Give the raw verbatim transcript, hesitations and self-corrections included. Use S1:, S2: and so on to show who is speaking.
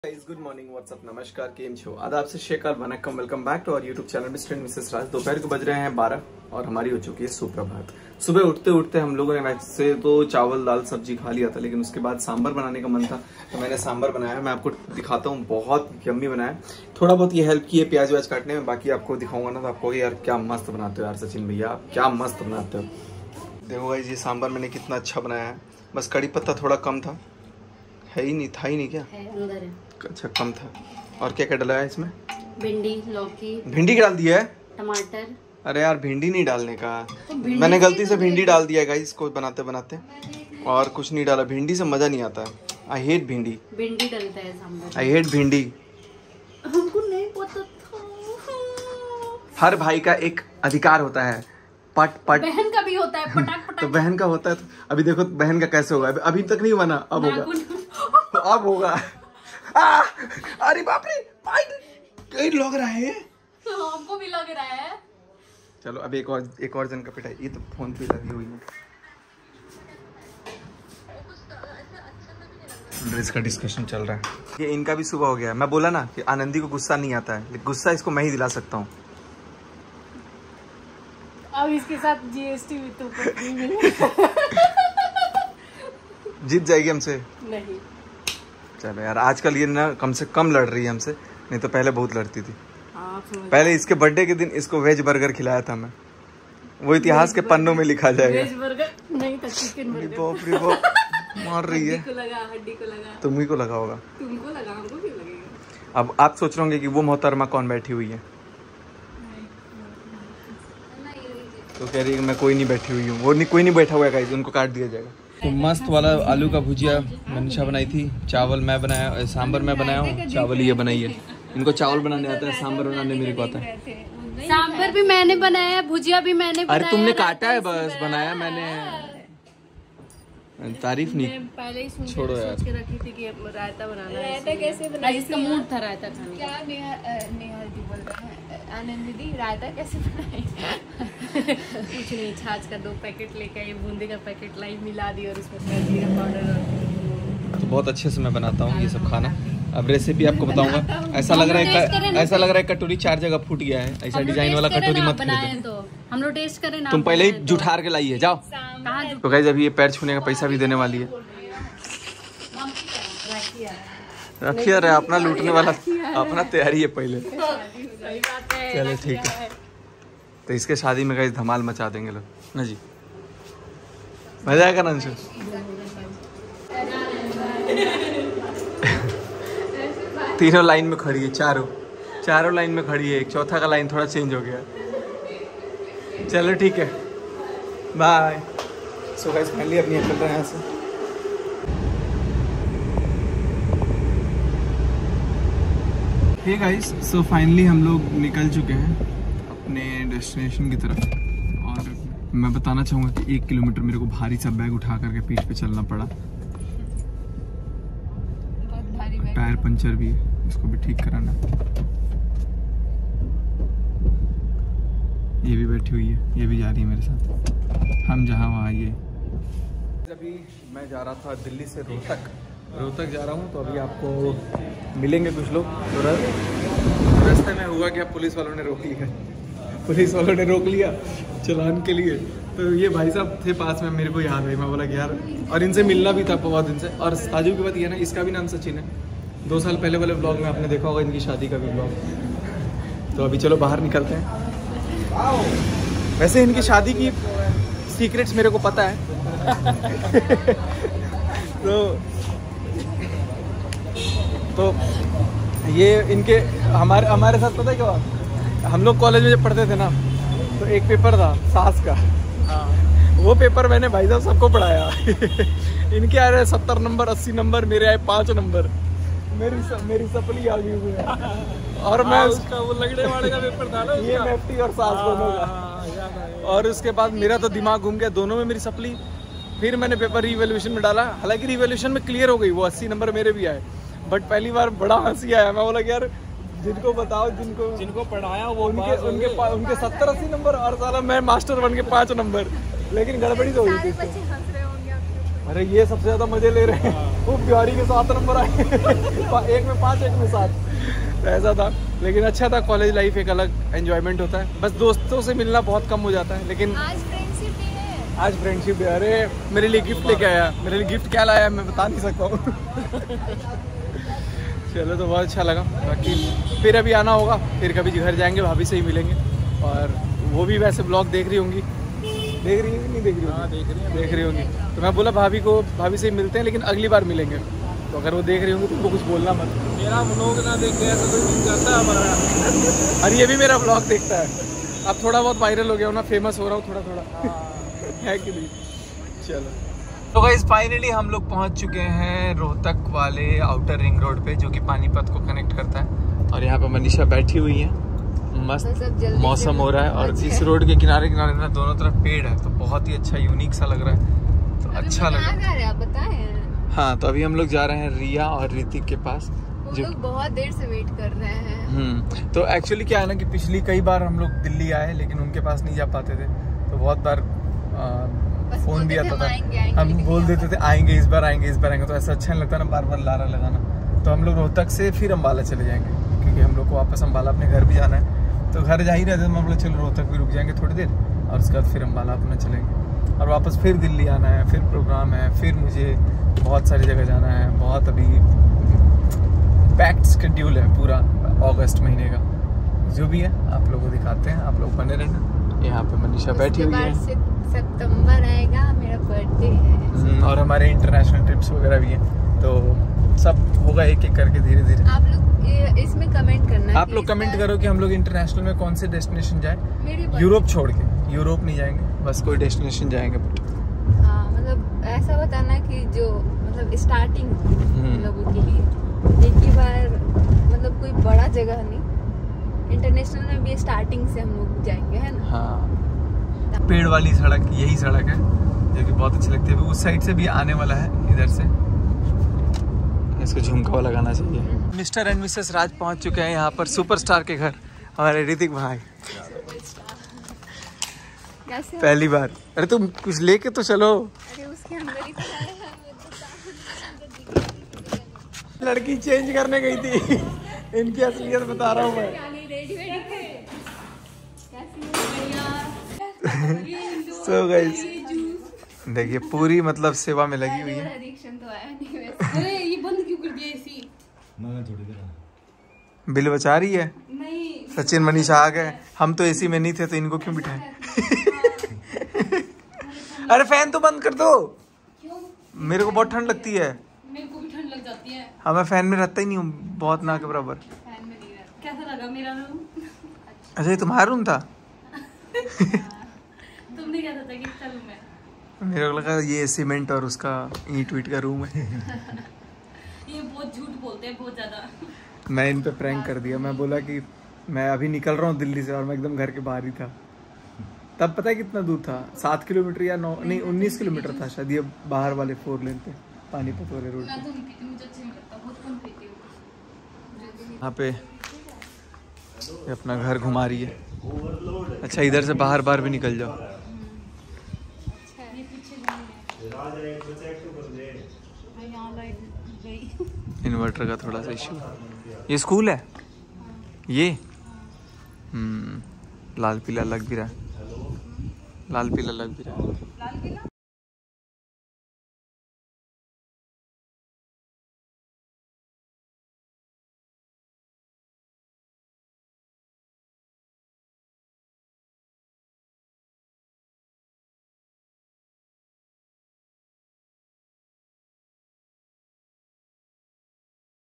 S1: Guys good morning WhatsApp नमस्कार केम छो आदाब से शेखर वनक्कम welcome back to our YouTube channel mister and missus Raj. दोपहर को बज रहे हैं बारह और हमारी हो चुकी है सुप्रभात। सुबह उठते उठते हम लोगों ने वैसे तो चावल दाल सब्जी खा लिया था, लेकिन उसके बाद सांभर बनाने का मन था तो मैंने सांभर बनाया। मैं आपको दिखाता हूँ, बहुत यम्मी बनाया। थोड़ा बहुत ये हेल्प की है प्याज व्याज काटने में, बाकी आपको दिखाऊंगा ना तो आपको यार क्या मस्त बनाते हो यार सचिन भैया, आप क्या मस्त बनाते हो। देखो गाइस ये सांभर मैंने कितना अच्छा बनाया है, बस कड़ी पत्ता थोड़ा कम था, है ही नहीं था ही नहीं क्या है, अंदर है। अच्छा कम था। और क्या क्या डाला है इसमें? भिंडी, लौकी। भिंडी डाल दिया है, टमाटर। अरे यार भिंडी नहीं डालने का, तो मैंने गलती से भिंडी डाल दिया गाइस इसको बनाते बनाते, और कुछ नहीं डाला। भिंडी से मजा नहीं आता है, आई हेट भिंडी। भिंडी डलता है सांभर, आई हेट भिंडी। हमको नहीं पता था। हर भाई का एक अधिकार होता है, पट पट। बहन का भी होता है, पटाक पटाक। तो बहन का होता है तो अभी देखो बहन का कैसे होगा, अभी तक नहीं बना, अब होगा अब होगा। आ, अरे बाप रे, कहीं लग रहा है, हमको भी लग रहा है। चलो अब एक और एक और जन का पिटाई, ये तो फोन पे लगी हुई है। ड्रेस का डिस्कशन चल रहा है। ये इनका भी सुबह हो गया। मैं बोला ना कि आनंदी को गुस्सा नहीं आता है, गुस्सा इसको मैं ही दिला सकता हूँ।
S2: अब इसके साथ जीएसटी भी तो
S1: जीत जाएगी हमसे
S2: नहीं।
S1: चलो यार आजकल ये ना कम से कम लड़ रही है हमसे, नहीं तो पहले बहुत लड़ती थी। पहले इसके बर्थडे के दिन इसको वेज बर्गर खिलाया था मैं, वो इतिहास के पन्नों में लिखा जाएगा।
S2: वेज बर्गर नहीं था, चिकन बर्गर।
S1: बाप रे बाप, मार रही है।
S2: हड्डी को लगा, हड्डी को लगा।
S1: तुम्ही को लगा होगा,
S2: तुमको लगा, हमको क्यों लगेगा।
S1: अब आप सोच रहे होंगे कि वो मोहतरमा कौन बैठी हुई है, तो कह रही है मैं कोई नहीं बैठी हुई हूँ। वो नहीं, कोई नहीं बैठा हुआ है गाइस, उनको काट दिया जाएगा। तो मस्त वाला आलू का भुजिया मनीषा बनाई थी, चावल मैं बनाया, सांभर मैं बनाया हूँ, चावल ये बनाई है। इनको चावल बनाने आता है, सांभर बनाने मेरे को आता है।
S2: सांभर भी मैंने बनाया, भुजिया भी मैंने बनाया।
S1: अरे तुमने काटा है बस, बनाया मैंने। तारीफ नहीं,
S2: पहले ही
S1: छोड़ो यार।
S2: सोच के रखी थी कि रायता बनाना है। रायता कैसे बनाना, इसका मूड था रायता खाने का। क्या नेहा जी बोल रहे हैं, आनंद दीदी रायता कैसे बनाई। कुछ नहीं, छाछ का दो पैकेट लेके आई, बूंदी का पैकेट लाई, मिला दी और उसमें जीरा पाउडर।
S1: तो बहुत अच्छे से मैं बनाता हूँ ये सब खाना। अब रेसिपी आपको बताऊंगा। ऐसा लग रहा है ऐसा लग रहा है कटोरी चार जगह फूट गया है, ऐसा डिजाइन वाला कटोरी मत खरीदो।
S2: हम लोग टेस्ट करें ना,
S1: तुम पहले ही जुठार के लाई है, जाओ। तो गाइस अभी ये पैर छूने का पैसा भी देने वाली है। रखिए, अरे अपना लूटने वाला अपना तैयारी है पहले। चलो ठीक है, तो इसके शादी में गाइस धमाल मचा देंगे लोग ना जी, मजा आएगा ना अंशु। तीनों लाइन में खड़ी है, चारों चारों लाइन में खड़ी है, एक चौथा का लाइन थोड़ा चेंज हो गया। चलो ठीक है, बाय। सो गाइस फाइनली अपनी निकल रहे हैं यहाँ से। हे गाइस, सो फाइनली हम लोग निकल चुके हैं अपने डेस्टिनेशन की तरफ, और मैं बताना चाहूँगा कि एक किलोमीटर मेरे को भारी सा बैग उठा करके पीठ पे चलना पड़ा। टायर पंचर भी है, इसको भी ठीक कराना। ये भी बैठी हुई है, ये भी जा रही है मेरे साथ, हम जहाँ वहाँ ये। अभी मैं जा रहा था दिल्ली से रोहतक, रोहतक जा रहा हूँ, तो अभी आपको मिलेंगे कुछ लोग। तो रास्ते में हुआ क्या, पुलिस वालों ने रोक लिया, पुलिस वालों ने रोक लिया चलान के लिए। तो ये भाई साहब थे पास में, मेरे को याद है, मैं बोला कि यार, और इनसे मिलना भी था बहुत दिन से। और ताजू की बात ये ना, इसका भी नाम सचिन है। दो साल पहले वाले ब्लॉग में आपने देखा होगा इनकी शादी का भी ब्लॉग। तो अभी चलो बाहर निकलते हैं। वैसे इनकी शादी की सीक्रेट्स मेरे को पता है। तो तो ये इनके हमारे हमारे साथ पता है क्या, हम लोग कॉलेज में जब पढ़ते थे ना, तो एक पेपर था सास का। वो पेपर मैंने भाई साहब सबको पढ़ाया। इनके आ रहे सत्तर नंबर, अस्सी नंबर, मेरे आए पाँच नंबर। मेरी स, मेरी सपली आ गई हुई है। और मैं उसका वो लगड़े वाले का पेपर था ना, ये मेफ्टी और सास दोनों का। और उसके बाद मेरा तो दिमाग घूम गया, दोनों में मेरी सपली। फिर मैंने पेपर रिवैल्यूएशन में डाला, हालांकि रिवैल्यूएशन में क्लियर हो गई, वो अस्सी नंबर मेरे भी आए। बट पहली बार बड़ा हंसी आया, मैं बोला कि यार जिनको बताओ, जिनको जिनको पढ़ाया वो उनके उनके उनके सत्तर अस्सी नंबर, और साला मैं मास्टर बन के पाँच नंबर। लेकिन गड़बड़ी तो हुई थी। अरे ये सबसे ज्यादा मजे ले रहे हैं। वो बिहारी के सात नंबर आए एक में पाँच एक में सात, ऐसा था। लेकिन अच्छा था, कॉलेज लाइफ एक अलग एंजॉयमेंट होता है। बस दोस्तों से मिलना बहुत कम हो जाता है, लेकिन
S2: आज फ्रेंडशिप डे है।
S1: आज फ्रेंडशिप डे। अरे मेरे लिए गिफ्ट लेके आया। मेरे लिए गिफ्ट क्या लाया मैं बता नहीं सकता हूँ। चलो तो बहुत अच्छा लगा। बाकी फिर अभी आना होगा, फिर कभी घर जाएंगे, भाभी से ही मिलेंगे। और वो भी वैसे ब्लॉग देख रही होंगी, देख रही है नहीं देख रही होंगी? हाँ, देख रही है, देख रही होंगी। तो मैं बोला भाभी को, भाभी से ही मिलते हैं लेकिन अगली बार मिलेंगे। तो अगर वो देख रही होंगी तो उनको कुछ बोलना मत। मेरा व्लॉग ना देखे ऐसा कोई दिन जाता है हमारा। अरे ये भी मेरा व्लॉग देखता है। अब थोड़ा बहुत वायरल हो गया हूँ ना, फेमस हो रहा हूँ थोड़ा थोड़ा। है कि नहीं? चलो तो गाइस फाइनली हम लोग पहुँच चुके हैं रोहतक वाले आउटर रिंग रोड पे, जो कि पानीपत को कनेक्ट करता है। और यहाँ पे मनीषा बैठी हुई है, मस्त मौसम हो रहा है। और अच्छा। इस रोड के किनारे किनारे ना दोनों तरफ पेड़ है, तो बहुत ही अच्छा यूनिक सा लग रहा है। तो अच्छा लग रहा है, आप बताएं। हाँ, तो अभी हम लोग जा रहे हैं रिया और ऋतिक के पास, जो लोग बहुत देर से वेट कर रहे हैं। हम्म तो एक्चुअली क्या है ना कि पिछली कई बार हम लोग दिल्ली आए लेकिन उनके पास नहीं जा पाते थे, तो बहुत बार आ, फोन भी आता था, हम बोल देते थे आएंगे इस बार, आएंगे इस बार आएंगे। तो ऐसा अच्छा नहीं लगता ना बार बार लारा लगाना। तो हम लोग रोहतक से फिर अम्बाला चले जाएंगे, क्योंकि हम लोग को वापस अम्बाला अपने घर भी जाना है। तो घर जा ही रहते तो हम लोग चलो रोहतक भी रुक जाएंगे थोड़ी देर, और उसके बाद फिर अम्बाला अपना चलेंगे। और वापस फिर दिल्ली आना है, फिर प्रोग्राम है, फिर मुझे बहुत सारी जगह जाना है। बहुत अभी पैक्ड शेड्यूल है पूरा अगस्त महीने का। जो भी है आप लोगों को दिखाते हैं, आप लोग बने रहना। यहाँ पे मनीषा बैठी हुई है। सितंबर आएगा, मेरा बर्थडे है, और हमारे इंटरनेशनल ट्रिप्स वगैरह भी हैं। तो सब होगा एक एक करके धीरे धीरे। आप लोग इसमें कमेंट करना, आप लोग कमेंट करो कि हम लोग इंटरनेशनल में कौन से डेस्टिनेशन जाए। यूरोप छोड़ के, यूरोप नहीं जाएंगे, बस कोई डेस्टिनेशन जाएंगे। बट
S2: हाँ, मतलब ऐसा बताना कि जो मतलब स्टार्टिंग लोगों के लिए एक ही बार, मतलब कोई बड़ा जगह नहीं, इंटरनेशनल में भी स्टार्टिंग से हम लोग जाएंगे, है ना।
S1: हाँ, पेड़ वाली सड़क यही सड़क है जो कि बहुत अच्छी लगती है। उस साइड से भी आने वाला है, इधर से इसको झुमका लगाना चाहिए। मिस्टर एंड मिसेस राज पहुंच चुके हैं यहाँ पर, सुपरस्टार के घर, हमारे ऋतिक भाई। पहली बार। अरे तुम कुछ लेके तो चलो। अरे उसके अंदर ही लड़की चेंज करने गई थी। इनकी असलियत बता रहा हूँ मैं। सो गाइस देखिए पूरी मतलब सेवा में लगी हुई है।
S2: अरे ये बंद क्यों कर दिया एसी?
S1: बिल बचा रही है। नहीं। सचिन मनीषा आ गए, हम तो एसी में नहीं थे तो इनको क्यों बिठाए। अरे फैन तो बंद कर दो। क्यों? मेरे को बहुत ठंड लगती है।
S2: मेरे को भी ठंड लग जाती है।
S1: हाँ, मैं फैन में रहता ही नहीं हूँ, बहुत ना के बराबर।
S2: फैन में नहीं रहता। कैसा लगा मेरा रूम?
S1: अच्छा ये तुम्हारा रूम था?
S2: तुमने क्या सोचा कि इसका रूम है?
S1: मेरे को लगा ये सीमेंट और उसका ईंट वीट का रूम है।
S2: ये बहुत झूठ बोलते हैं, बहुत ज्यादा।
S1: मैं इन पे प्रैंक कर दिया। मैं बोला कि मैं अभी निकल रहा हूँ दिल्ली से, और मैं एकदम घर के बाहर ही था। तब पता है कितना दूर था? सात किलोमीटर या नौ नहीं उन्नीस किलोमीटर था शायद, ये बाहर वाले फोर लेन पे, पानीपत वाले रोड पे। यहाँ पे अपना घर घुमा रही है। अच्छा इधर से बाहर बाहर भी निकल जाओ। इन्वर्टर का थोड़ा सा इशू। ये स्कूल है ये। हम्म लाल पीला लग भी रहा है, लाल पीला लग भी रहा है।